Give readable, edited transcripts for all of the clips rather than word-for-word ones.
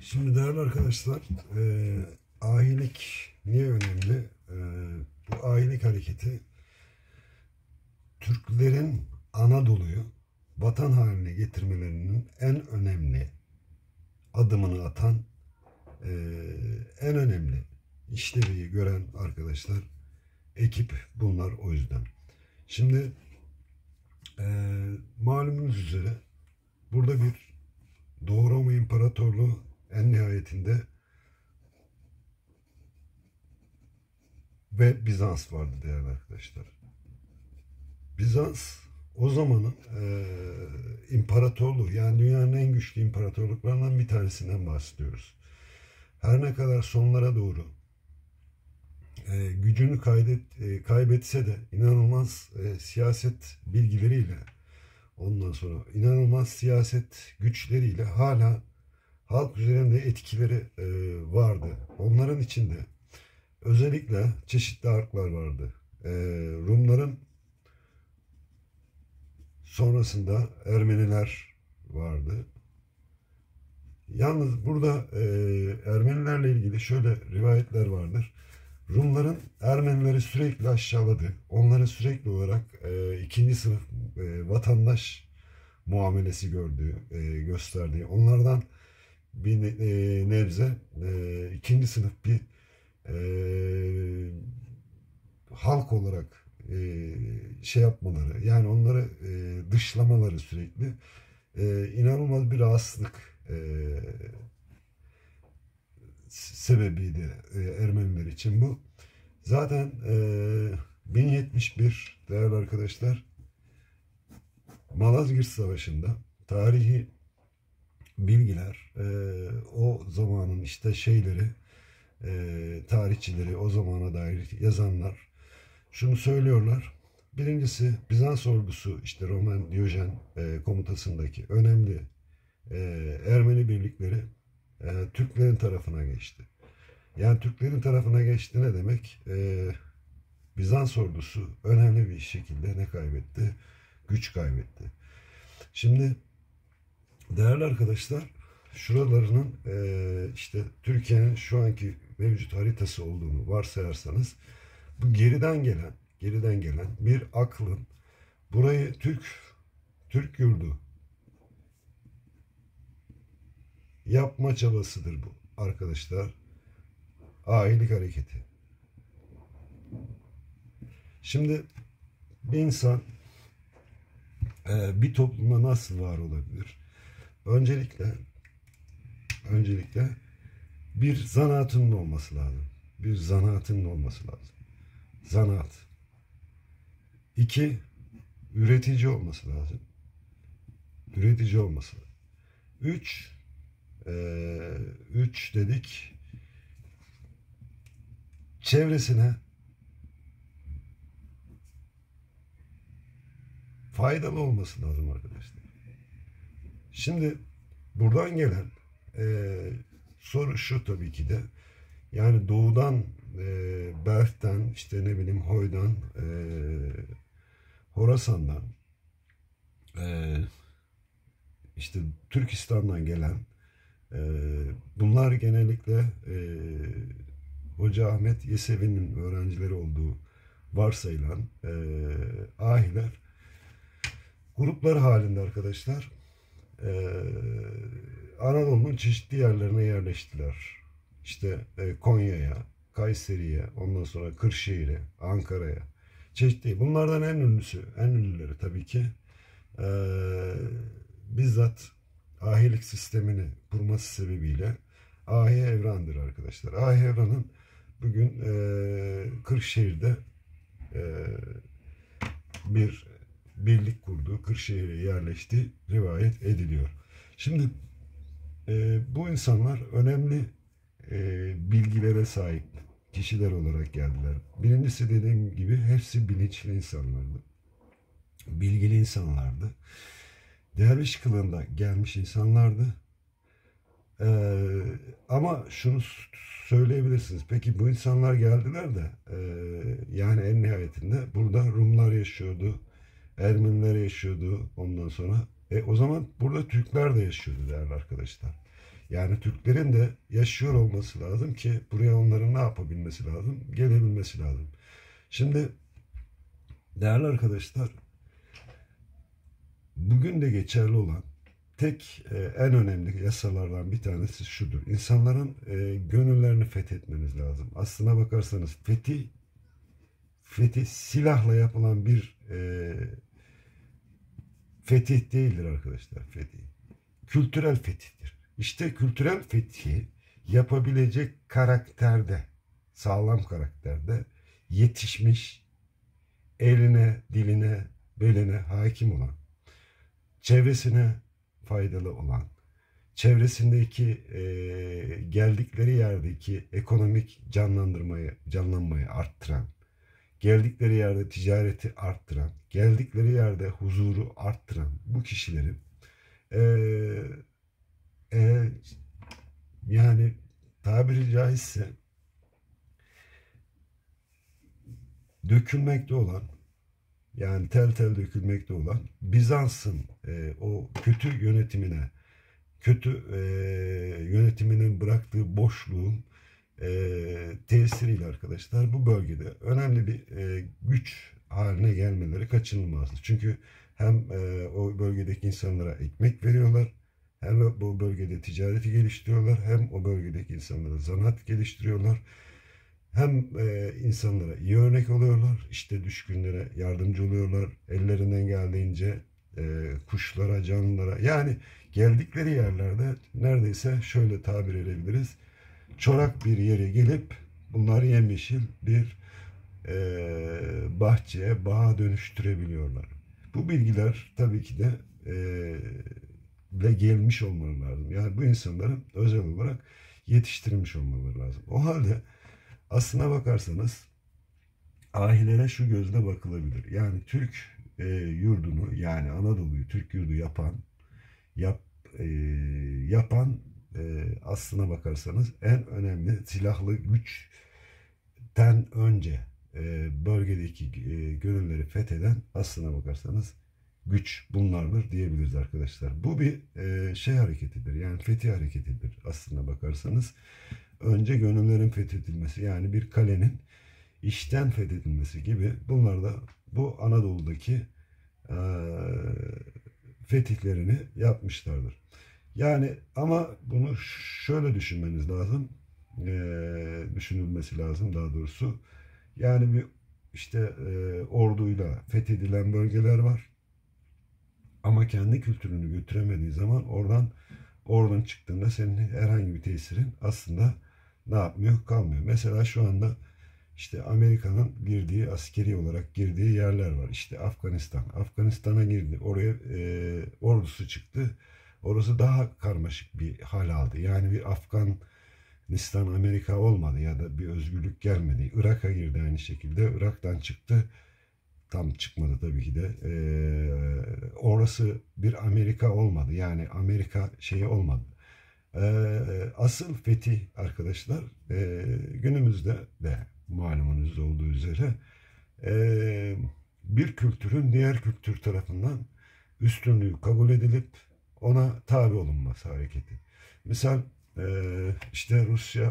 Şimdi değerli arkadaşlar, ahilik niye önemli? Bu ahilik hareketi Türklerin Anadolu'yu vatan haline getirmelerinin en önemli adımını atan, en önemli işlevi gören arkadaşlar, ekip bunlar o yüzden. Şimdi malumunuz üzere burada bir Doğu Roma İmparatorluğu en nihayetinde ve Bizans vardı değerli arkadaşlar. Bizans o zamanın imparatorluğu, yani dünyanın en güçlü imparatorluklarından bir tanesinden bahsediyoruz. Her ne kadar sonlara doğru gücünü kaybetse de inanılmaz siyaset bilgileriyle, ondan sonra inanılmaz siyaset güçleriyle hala halk üzerinde etkileri vardı. Onların içinde özellikle çeşitli ırklar vardı. Rumların sonrasında Ermeniler vardı. Yalnız burada Ermenilerle ilgili şöyle rivayetler vardır. Rumların Ermenileri sürekli aşağıladı. Onları sürekli olarak ikinci sınıf vatandaş muamelesi gösterdiği. Onlardan bir nebze ikinci sınıf bir halk olarak şey yapmaları, yani onları dışlamaları sürekli inanılmaz bir rahatsızlık sebebiydi Ermeniler için bu. Zaten 1071 değerli arkadaşlar, Malazgirt Savaşı'nda tarihi bilgiler, o zamanın işte şeyleri, tarihçileri, o zamana dair yazanlar şunu söylüyorlar. Birincisi, Bizans ordusu, işte Roman Diyojen komutasındaki önemli Ermeni birlikleri Türklerin tarafına geçti. Yani Türklerin tarafına geçti ne demek? Bizans ordusu önemli bir şekilde ne kaybetti? Güç kaybetti. Şimdi değerli arkadaşlar, şuralarının işte Türkiye'nin şu anki mevcut haritası olduğunu varsayarsanız, bu geriden gelen bir aklın burayı Türk yurdu yapma çabasıdır bu arkadaşlar. Ahilik hareketi. Şimdi bir insan bir topluma nasıl var olabilir? Öncelikle bir zanaatının olması lazım. Bir zanaatının olması lazım. Zanaat. 2, üretici olması lazım. Üretici olması lazım. 3 dedik, çevresine faydalı olması lazım arkadaşlar. Şimdi buradan gelen soru şu tabii ki de, yani doğudan Berk'ten, işte ne bileyim Hoy'dan, Horasan'dan, işte Türkistan'dan gelen bunlar genellikle Hoca Ahmet Yesevi'nin öğrencileri olduğu varsayılan ahiler gruplar halinde arkadaşlar Anadolu'nun çeşitli yerlerine yerleştiler. İşte Konya'ya, Kayseri'ye, ondan sonra Kırşehir'e, Ankara'ya, çeşitli. Bunlardan en ünlüleri tabii ki bizzat ahilik sistemini kurması sebebiyle Ahi Evran'dır arkadaşlar. Ahi Evran'ın bugün Kırşehir'de bir birlik kurduğu, Kırşehir'e yerleşti rivayet ediliyor. Şimdi bu insanlar önemli bilgilere sahip kişiler olarak geldiler. Birincisi, dediğim gibi, hepsi bilinçli insanlardı. Bilgili insanlardı. Derviş kılığında gelmiş insanlardı. Ama şunu söyleyebilirsiniz. Peki bu insanlar geldiler de yani en nihayetinde burada Rumlar yaşıyordu, Ermeniler yaşıyordu, ondan sonra o zaman burada Türkler de yaşıyordu değerli arkadaşlar. Yani Türklerin de yaşıyor olması lazım ki buraya onların ne yapabilmesi lazım? Gelebilmesi lazım. Şimdi değerli arkadaşlar, bugün de geçerli olan en önemli yasalardan bir tanesi şudur. İnsanların gönüllerini fethetmeniz lazım. Aslına bakarsanız fetih silahla yapılan bir fetih değildir arkadaşlar. Fetih kültürel fetihtir. İşte kültürel fetihi yapabilecek karakterde, sağlam karakterde yetişmiş, eline, diline, beline hakim olan, çevresine faydalı olan, çevresindeki geldikleri yerdeki ekonomik canlanmayı arttıran, geldikleri yerde ticareti arttıran, geldikleri yerde huzuru arttıran bu kişilerin e, e, yani tabiri caizse dökülmekte olan, yani tel tel dökülmekte olan Bizans'ın o kötü yönetiminin bıraktığı boşluğun tesiriyle arkadaşlar bu bölgede önemli bir güç haline gelmeleri kaçınılmazdır. Çünkü hem o bölgedeki insanlara ekmek veriyorlar, hem bu bölgede ticareti geliştiriyorlar, hem o bölgedeki insanlara zanaat geliştiriyorlar. Hem insanlara iyi örnek oluyorlar, işte düşkünlere yardımcı oluyorlar, ellerinden geldiğince kuşlara, canlılara, yani geldikleri yerlerde neredeyse şöyle tabir edebiliriz, çorak bir yere gelip bunları yemyeşil bir bahçeye, bağa dönüştürebiliyorlar. Bu bilgiler tabii ki de gelmiş olmaları lazım. Yani bu insanların özel olarak yetiştirilmiş olmaları lazım. O halde aslına bakarsanız ahilere şu gözle bakılabilir. Yani Türk yurdunu, yani Anadolu'yu Türk yurdu yap, e, yapan aslına bakarsanız en önemli silahlı güçten önce bölgedeki gönülleri fetheden aslına bakarsanız güç bunlardır diyebiliriz arkadaşlar. Bu bir şey hareketidir, yani fetih hareketidir aslına bakarsanız. Önce gönüllerin fethedilmesi, yani bir kalenin işten fethedilmesi gibi, bunlar da bu Anadolu'daki e, fetihlerini yapmışlardır. Yani ama bunu şöyle düşünmeniz lazım, düşünülmesi lazım daha doğrusu. Yani bir işte orduyla fethedilen bölgeler var. Ama kendi kültürünü götüremediği zaman oradan çıktığında senin herhangi bir tesirin aslında ne yapmıyor? Kalmıyor. Mesela şu anda işte Amerika'nın askeri olarak girdiği yerler var. İşte Afganistan. Afganistan'a girdi. Oraya ordusu çıktı. Orası daha karmaşık bir hal aldı. Yani bir Afganistan Amerika olmadı ya da bir özgürlük gelmedi. Irak'a girdi aynı şekilde. Irak'tan çıktı. Tam çıkmadı tabii ki de. Orası bir Amerika olmadı. Yani Amerika şeyi olmadı. Asıl fetih arkadaşlar günümüzde de malumunuz olduğu üzere bir kültürün diğer kültür tarafından üstünlüğü kabul edilip ona tabi olunması hareketi. Misal işte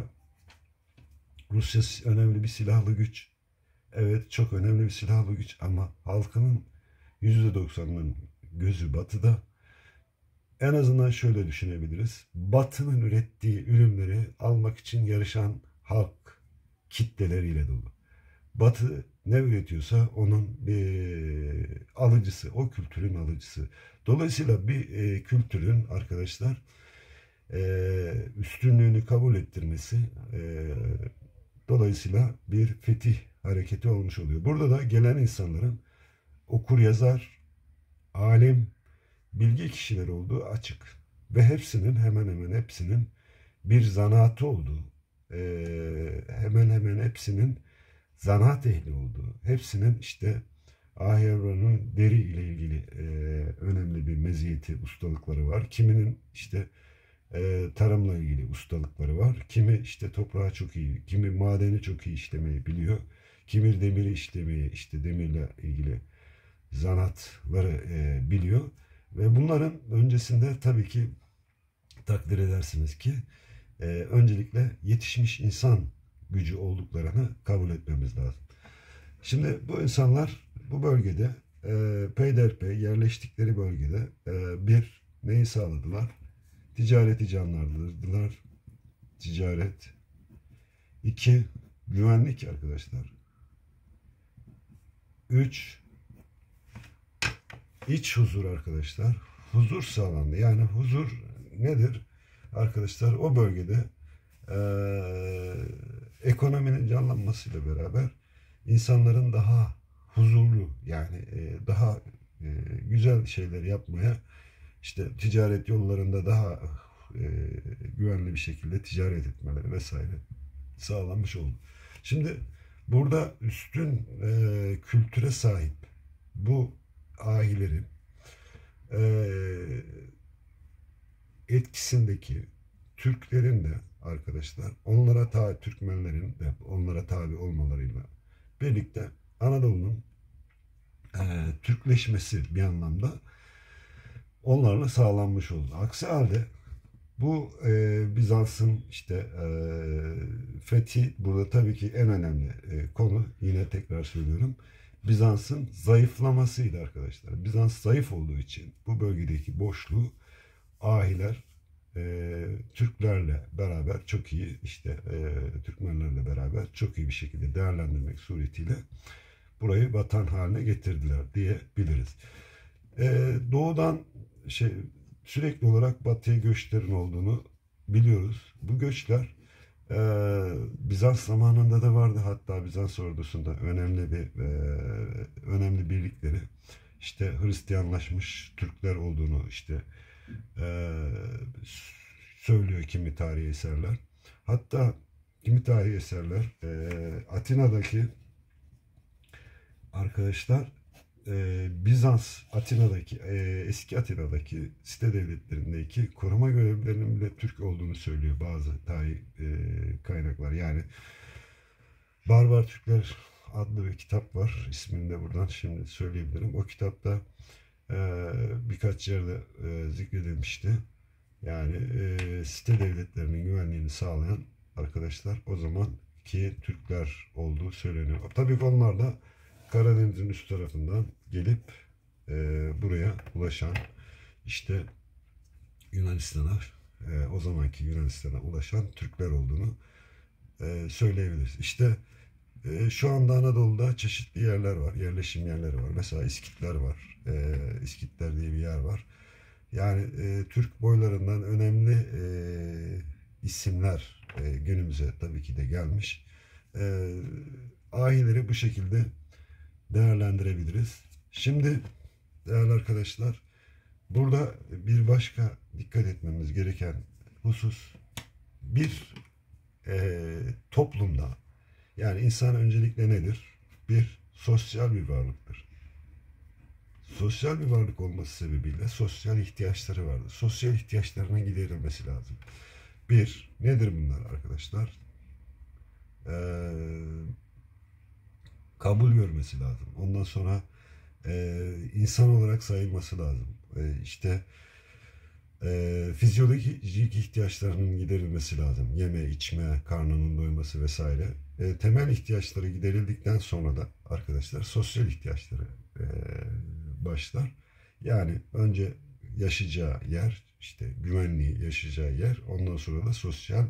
Rusya önemli bir silahlı güç. Evet, çok önemli bir silahlı güç ama halkının %90'ının gözü batıda. En azından şöyle düşünebiliriz. Batı'nın ürettiği ürünleri almak için yarışan halk kitleleriyle dolu. Batı ne üretiyorsa onun bir alıcısı, o kültürün alıcısı. Dolayısıyla bir kültürün arkadaşlar üstünlüğünü kabul ettirmesi dolayısıyla bir fetih hareketi olmuş oluyor. Burada da gelen insanların okur yazar, alim, bilgi kişileri olduğu açık. Ve hemen hemen hepsinin bir zanaatı olduğu, hemen hemen hepsinin zanaat ehli olduğu, hepsinin işte ahirranın deri ile ilgili önemli bir meziyeti, ustalıkları var. Kiminin işte tarımla ilgili ustalıkları var. Kimi işte toprağı çok iyi, kimi madeni çok iyi işlemeyi biliyor. Kimi demiri işlemeyi, işte demirle ilgili zanaatları biliyor. Ve bunların öncesinde tabii ki takdir edersiniz ki öncelikle yetişmiş insan gücü olduklarını kabul etmemiz lazım. Şimdi bu insanlar bu bölgede peyderpey yerleştikleri bölgede bir neyi sağladılar? Ticareti canlandırdılar. Ticaret. İki, güvenlik arkadaşlar. Üç, iç huzur arkadaşlar. Huzur sağlandı. Yani huzur nedir? Arkadaşlar o bölgede ekonominin canlanmasıyla beraber insanların daha huzurlu yani daha güzel şeyler yapmaya işte ticaret yollarında daha güvenli bir şekilde ticaret etmeleri vesaire sağlanmış oldu. Şimdi burada üstün kültüre sahip bu ahilerin etkisindeki Türklerin de arkadaşlar Türkmenlerin de onlara tabi olmalarıyla birlikte Anadolu'nun Türkleşmesi bir anlamda onlarla sağlanmış oldu. Aksi halde bu Bizans'ın işte fethi burada tabii ki en önemli konu, yine tekrar söylüyorum, Bizans'ın zayıflamasıydı arkadaşlar. Bizans zayıf olduğu için bu bölgedeki boşluğu ahiler Türklerle beraber çok iyi işte Türkmenlerle beraber çok iyi bir şekilde değerlendirmek suretiyle burayı vatan haline getirdiler diyebiliriz. Doğudan sürekli olarak batıya göçlerin olduğunu biliyoruz. Bu göçler Bizans zamanında da vardı. Hatta Bizans ordusunda önemli birlikleri işte Hristiyanlaşmış Türkler olduğunu işte söylüyor kimi tarihi eserler. Hatta kimi tarihi eserler Atina'daki arkadaşlar Bizans Atina'daki eski Atina'daki site devletlerindeki koruma görevlilerinin bile Türk olduğunu söylüyor bazı tarih kaynaklar. Yani Barbar Türkler adlı bir kitap var. İsmini de buradan şimdi söyleyebilirim. O kitapta birkaç yerde zikredilmişti. Yani site devletlerinin güvenliğini sağlayan arkadaşlar o zamanki Türkler olduğu söyleniyor. Tabii ki onlar da Karadeniz'in üst tarafından gelip buraya ulaşan işte Yunanistan'a o zamanki Yunanistan'a ulaşan Türkler olduğunu söyleyebiliriz. İşte şu anda Anadolu'da çeşitli yerler var, yerleşim yerleri var. Mesela İskitler var. İskitler diye bir yer var. Yani Türk boylarından önemli isimler günümüze tabii ki de gelmiş. Ahileri bu şekilde değerlendirebiliriz. Şimdi değerli arkadaşlar, burada bir başka dikkat etmemiz gereken husus bir toplumda, yani insan öncelikle nedir? Bir sosyal bir varlıktır. Sosyal bir varlık olması sebebiyle sosyal ihtiyaçları vardır. Sosyal ihtiyaçlarının giderilmesi lazım. Bir, nedir bunlar arkadaşlar? Kabul görmesi lazım. Ondan sonra insan olarak sayılması lazım. İşte fizyolojik ihtiyaçlarının giderilmesi lazım. Yeme, içme, karnının doyması vesaire. Temel ihtiyaçları giderildikten sonra da arkadaşlar sosyal ihtiyaçları başlar. Yani önce yaşayacağı yer, işte güvenli yaşayacağı yer, ondan sonra da sosyal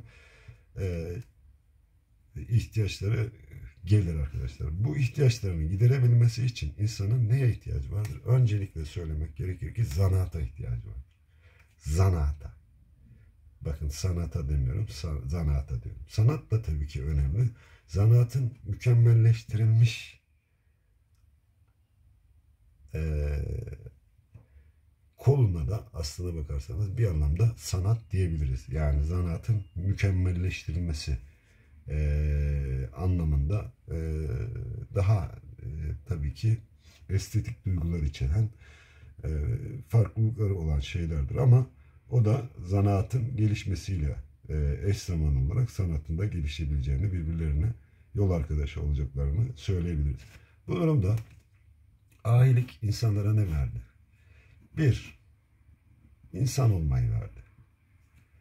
ihtiyaçları gelir arkadaşlar. Bu ihtiyaçlarını giderebilmesi için insanın neye ihtiyacı vardır? Öncelikle söylemek gerekir ki zanaata ihtiyacı vardır. Zanaata. Bakın sanata demiyorum, zanaata diyorum. Sanat da tabii ki önemli. Zanaatın mükemmelleştirilmiş koluna da aslına bakarsanız bir anlamda sanat diyebiliriz. Yani zanaatın mükemmelleştirilmesi anlamında daha tabii ki estetik duygular içeren farklılıkları olan şeylerdir ama o da zanaatın gelişmesiyle eş zamanlı olarak sanatın da gelişebileceğini, birbirlerine yol arkadaşı olacaklarını söyleyebiliriz. Bu durumda ahilik insanlara ne verdi? Bir, insan olmayı verdi.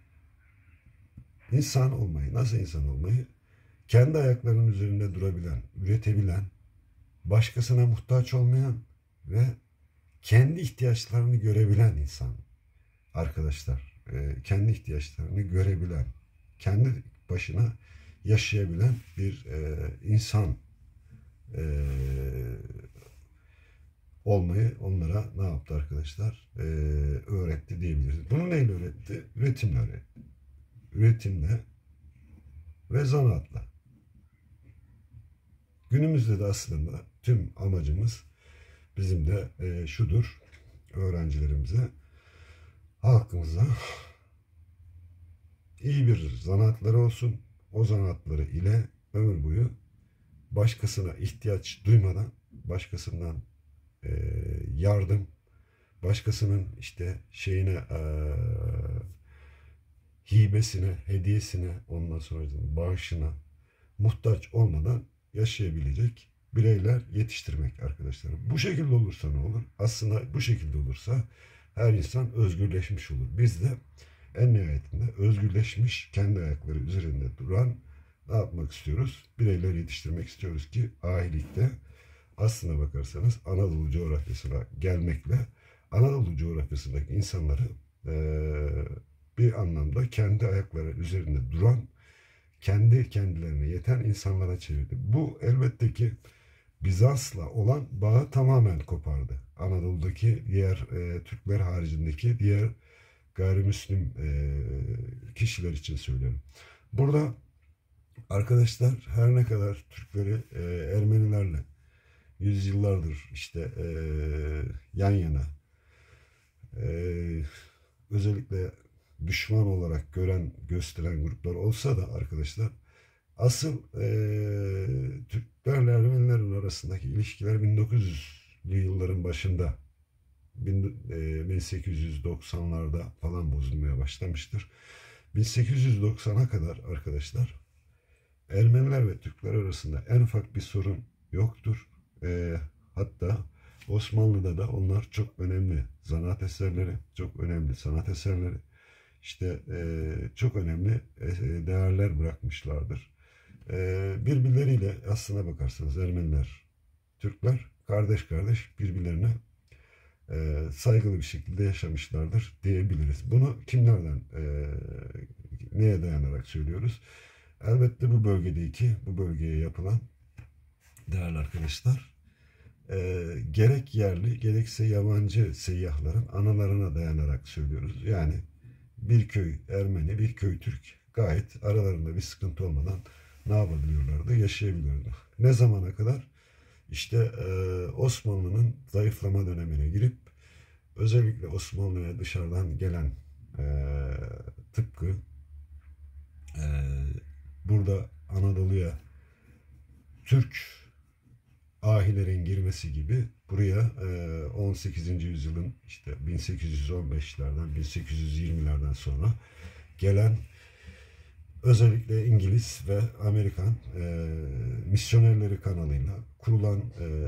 insan olmayı, nasıl insan olmayı? Kendi ayaklarının üzerinde durabilen, üretebilen, başkasına muhtaç olmayan ve kendi ihtiyaçlarını görebilen insan arkadaşlar. Kendi ihtiyaçlarını görebilen, kendi başına yaşayabilen bir insan olmayı onlara ne yaptı arkadaşlar? Öğretti diyebiliriz. Bunu neyle öğretti? Üretimle öğretti. Üretimle ve zanaatla. Günümüzde de aslında tüm amacımız bizim de şudur: öğrencilerimize, halkımıza iyi bir zanaatları olsun. O zanaatları ile ömür boyu başkasına ihtiyaç duymadan, başkasından yardım, başkasının işte şeyine, hibesine, hediyesine, ondan sonra bağışına muhtaç olmadan yaşayabilecek bireyler yetiştirmek arkadaşlar. Bu şekilde olursa ne olur? Aslında bu şekilde olursa her insan özgürleşmiş olur. Biz de en nihayetinde özgürleşmiş, kendi ayakları üzerinde duran ne yapmak istiyoruz? Bireyler yetiştirmek istiyoruz ki ahilikte aslına bakarsanız Anadolu coğrafyasına gelmekle Anadolu coğrafyasındaki insanları bir anlamda kendi ayakları üzerinde duran, kendi kendilerine yeten insanlara çevirdi. Bu elbette ki Bizans'la olan bağı tamamen kopardı. Anadolu'daki diğer Türkler haricindeki diğer gayrimüslim kişiler için söylüyorum. Burada arkadaşlar her ne kadar Türkleri Ermenilerle yüzyıllardır işte yan yana, özellikle düşman olarak gösteren gruplar olsa da arkadaşlar, asıl Türklerle Ermenilerin arasındaki ilişkiler 1900'lü yılların başında, 1890'larda falan bozulmaya başlamıştır. 1890'a kadar arkadaşlar Ermeniler ve Türkler arasında en ufak bir sorun yoktur. Hatta Osmanlı'da da onlar çok önemli zanaat eserleri, çok önemli sanat eserleri, işte çok önemli değerler bırakmışlardır. Birbirleriyle aslına bakarsanız Ermeniler, Türkler kardeş kardeş birbirlerine saygılı bir şekilde yaşamışlardır diyebiliriz. Bunu kimlerden, neye dayanarak söylüyoruz? Elbette bu bölgeye yapılan değerli arkadaşlar, gerek yerli gerekse yabancı seyyahların anılarına dayanarak söylüyoruz. Yani bir köy Ermeni, bir köy Türk gayet aralarında bir sıkıntı olmadan ne yapabiliyorlardı? Yaşayabiliyorlardı. Ne zamana kadar? İşte Osmanlı'nın zayıflama dönemine girip özellikle Osmanlı'ya dışarıdan gelen tıpkı burada Anadolu'ya Türk ahilerin girmesi gibi buraya 18. yüzyılın işte 1815'lerden 1820'lerden sonra gelen özellikle İngiliz ve Amerikan misyonerleri kanalıyla kurulan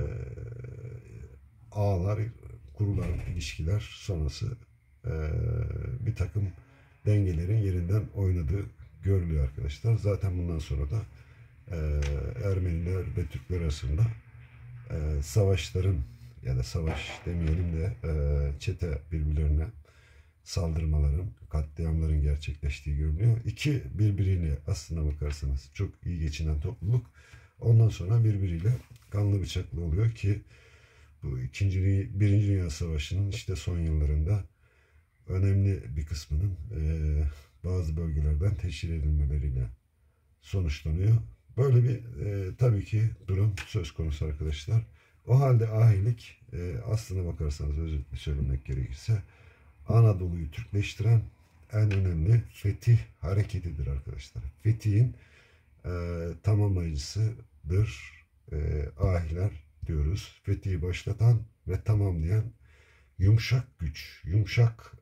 ağlar, kurulan ilişkiler sonrası bir takım dengelerin yerinden oynadığı görülüyor arkadaşlar. Zaten bundan sonra da Ermeniler ve Türkler arasında savaşların, ya da savaş demeyelim de çete birbirlerine saldırmaların, katliamların gerçekleştiği görülüyor. İki birbiriyle aslına bakarsanız çok iyi geçinen topluluk ondan sonra birbiriyle kanlı bıçaklı oluyor ki bu Birinci Dünya Savaşı'nın işte son yıllarında önemli bir kısmının bazı bölgelerden teşhir edilmeleriyle sonuçlanıyor. Böyle bir tabii ki durum söz konusu arkadaşlar. O halde ahilik aslına bakarsanız özellikle söylemek gerekirse Anadolu'yu Türkleştiren en önemli fetih hareketidir arkadaşlar. Fetihin tamamlayıcısıdır ahiler diyoruz. Fetihi başlatan ve tamamlayan yumuşak güç, yumuşak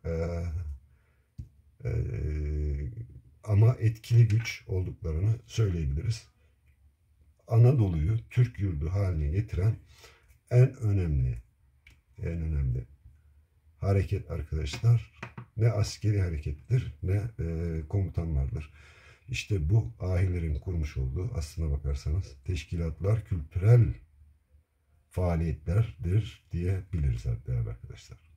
ama etkili güç olduklarını söyleyebiliriz. Anadolu'yu Türk yurdu haline getiren en önemli hareket arkadaşlar ne askeri harekettir ne komutanlardır. İşte bu ahilerin kurmuş olduğu, aslına bakarsanız, teşkilatlar kültürel faaliyetlerdir diyebiliriz değerli arkadaşlar.